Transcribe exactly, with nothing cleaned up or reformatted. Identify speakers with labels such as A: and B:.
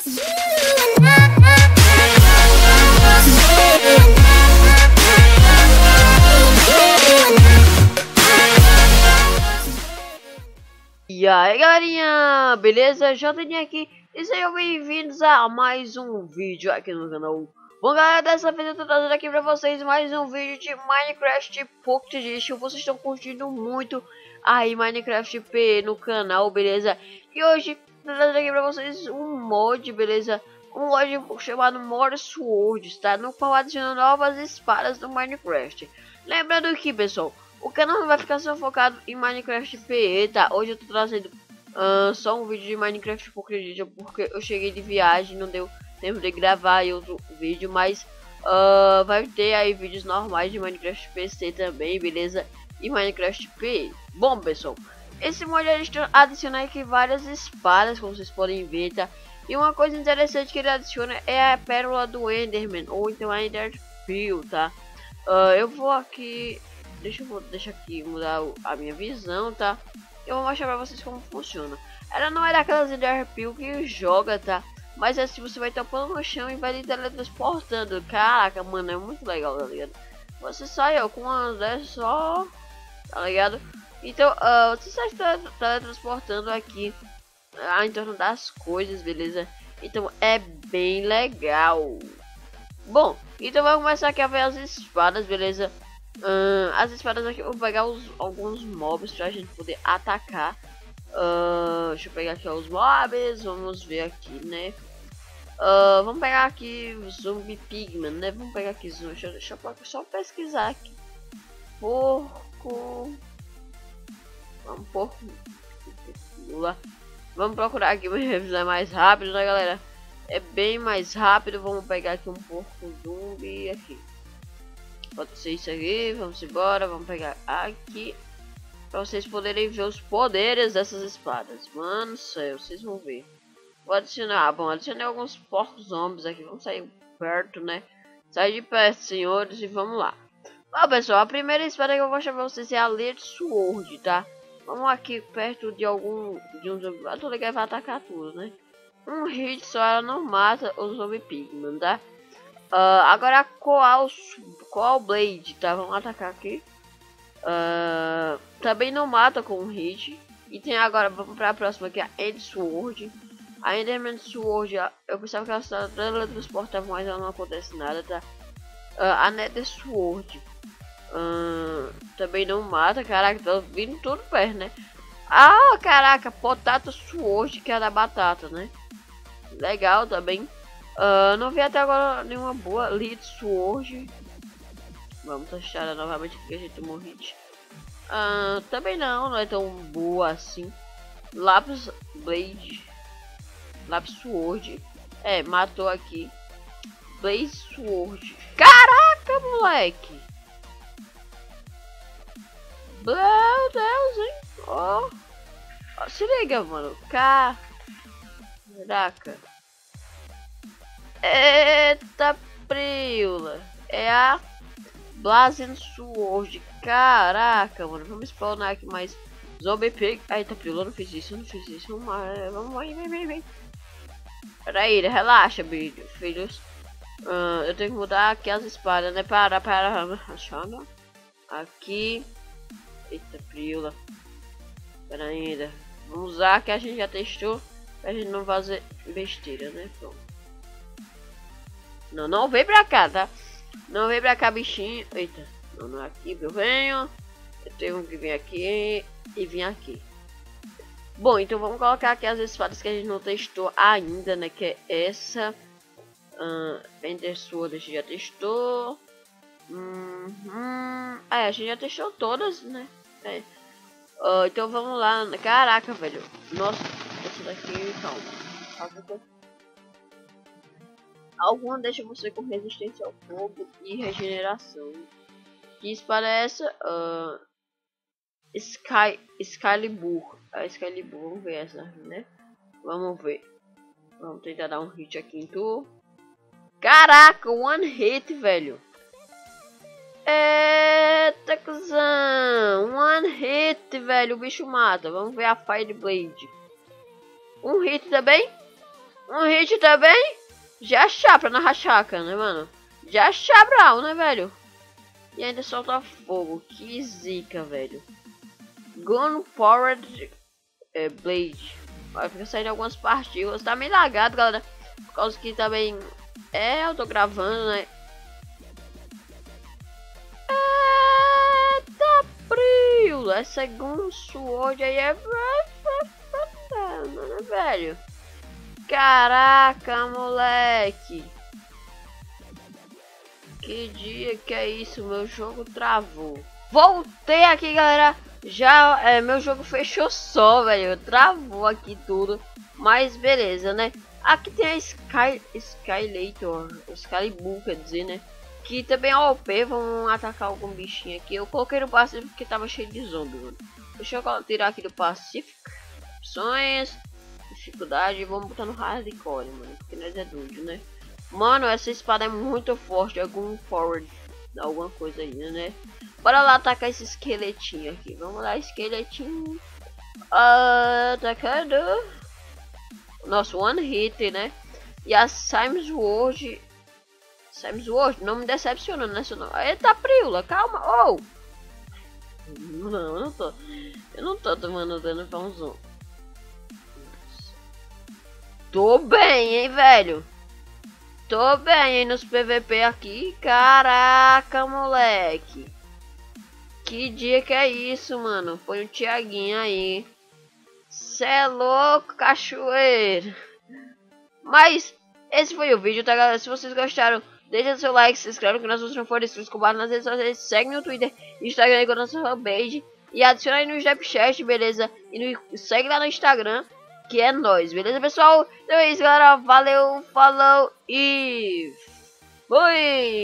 A: E aí galerinha, beleza? J D aqui e sejam bem-vindos a mais um vídeo aqui no canal. Bom galera, dessa vez eu tô trazendo aqui pra vocês mais um vídeo de Minecraft Pocket Edition. Vocês estão curtindo muito aí Minecraft P no canal, beleza? E hoje eu tô trazendo aqui pra vocês um mod, beleza? Um mod chamado More Swords, tá? No qual adiciona novas espadas no Minecraft. Lembrando que, pessoal, o canal não vai ficar só focado em Minecraft P E, tá? Hoje eu tô trazendo uh, só um vídeo de Minecraft Pocket Edition, porque eu cheguei de viagem, não deu tempo de gravar outro vídeo, mas uh, vai ter aí vídeos normais de Minecraft P C também, beleza? E Minecraft P E. Bom, pessoal, esse mod adiciona aqui várias espadas, como vocês podem ver, tá? E uma coisa interessante que ele adiciona é a pérola do Enderman, ou então a Ender Pearl, tá? Uh, eu vou aqui... Deixa eu vou deixar aqui mudar a minha visão, tá? Eu vou mostrar pra vocês como funciona. Ela não é daquelas Ender Pearl que joga, tá? Mas é assim, você vai topando no chão e vai lhe teletransportando. Caraca, mano, é muito legal, tá ligado? Você sai, ó, com uma dessas só, tá ligado? Então, uh, você sai teletransportando aqui uh, em torno das coisas, beleza? Então, é bem legal. Bom, então vamos começar aqui a ver as espadas, beleza? Uh, as espadas aqui, eu vou pegar os, alguns mobs pra gente poder atacar. Uh, deixa eu pegar aqui os mobs, vamos ver aqui, né? Uh, vamos pegar aqui o Zombie Pigman, né? Vamos pegar aqui, deixa, eu, deixa eu só pesquisar aqui. Porco. Vamos, porco. Vamos procurar aqui uma revisão mais rápido, né, galera? É bem mais rápido. Vamos pegar aqui um porco zumbi aqui. Pode ser isso aqui, vamos embora, vamos pegar aqui para vocês poderem ver os poderes dessas espadas. Mano do céu, vocês vão ver. Vou adicionar, bom, adicionei alguns porcos zombies aqui, vamos sair perto, né? Sai de perto, senhores, e vamos lá. Bom, pessoal, a primeira espada que eu vou mostrar para vocês é a Lead Sword, tá? Vamos aqui perto de algum, de um zumbi, eu tô ligado, vai atacar tudo, né? Um hit só, ela não mata o Zombie Pigman, tá? Uh, agora a Coal, Coal Blade, tá? Vamos atacar aqui. Uh, também não mata com um hit. E tem agora, vamos para a próxima aqui, a End Sword. A Enderman Sword, eu pensava que ela estava teletransportava, mas ela não acontece nada, tá? Uh, a Nether Sword uh, também não mata, caraca, tá vindo tudo perto, né? Ah, caraca, Potato Sword, que é da batata, né? Legal também. Uh, não vi até agora nenhuma boa. Lead Sword. Vamos testar ela novamente porque a gente tomou hit. Uh, também não, não é tão boa assim. Lapis Blade. Lapis Sword. É, matou aqui. Blaze Sword. Caraca, moleque! Meu Deus, hein? Ó. Oh. Se liga, mano. Caraca. Eita preula, é a Blazing Sword. Caraca, mano, vamos spawnar aqui mais Zombie Pig. Eita preula, eu não fiz isso, eu não fiz isso. Vamos lá, vamos lá, vem, vem, vem. Peraí, relaxa, filhos. Uh, eu tenho que mudar aqui as espadas, né? Para, para, achando. Aqui. Eita preula. Pera ainda. Vamos usar que a gente já testou. Pra gente não fazer besteira, né? Pronto. Não, não vem pra cá, tá? Não vem pra cá, bichinho. Eita, não, não é aqui que eu venho. Eu tenho que vir aqui e vir aqui. Bom, então vamos colocar aqui as espadas que a gente não testou ainda, né? Que é essa. Uh, Ender Sword a gente já testou. Uhum. É, a gente já testou todas, né? É. Uh, então vamos lá. Caraca, velho. Nossa, essa daqui, calma. Alguma deixa você com resistência ao fogo e regeneração. Que espada é essa? Uh, Sky, Excalibur. A Excalibur, vamos ver essa, né? Vamos ver. Vamos tentar dar um hit aqui em tu. Caraca, one hit, velho. Eita, cuzão. One hit, velho. O bicho mata. Vamos ver a Fire Blade. Um hit também? Um hit também? Já chapra na rachaca, né, mano? Já chabral, né, velho? E ainda solta fogo. Que zica, velho. Gun Powered é, Blade. Vai ficar saindo algumas partículas. Tá meio lagado, galera. Por causa que também... É, eu tô gravando, né? Eita, brilho. Essa Gun Sword aí é... Mano, velho. Caraca, moleque. Que dia que é isso? Meu jogo travou. Voltei aqui, galera. Já é, meu jogo fechou só, velho. Travou aqui tudo. Mas beleza, né? Aqui tem a Sky, Skylator, Excalibur, quer dizer, né? Que também é O P. Vamos atacar algum bichinho aqui. Eu coloquei no Pacífico porque tava cheio de zombie, mano. Deixa eu tirar aqui do Pacífico. Opções. Dificuldade. Vamos botar no Hardcore, mano. Porque nós é doido, né? Mano, essa espada é muito forte. Algum forward. Alguma coisa aí, né? Bora lá atacar esse esqueletinho aqui. Vamos lá, esqueletinho. Uh, atacando. Nossa, one hit, né? E a Sims World. Sims World, não me decepciona nessa não. Eita, Priula, calma. Oh! Não, eu não tô. Eu não tô tomando dano pra um zoom. Tô bem, hein, velho. Tô bem, hein, nos P V P aqui. Caraca, moleque. Que dia que é isso, mano? Foi um Thiaguinho aí. Cê é louco, cachoeiro. Mas esse foi o vídeo, tá, galera? Se vocês gostaram, deixa seu like, se inscreve no canal se você não for inscrito, compartilha nas redes sociais, segue no Twitter, Instagram e com a nossa fanpage. E adiciona aí no Snapchat, beleza? E no, segue lá no Instagram, que é nóis, beleza, pessoal? Então é isso, galera. Valeu, falou e fui!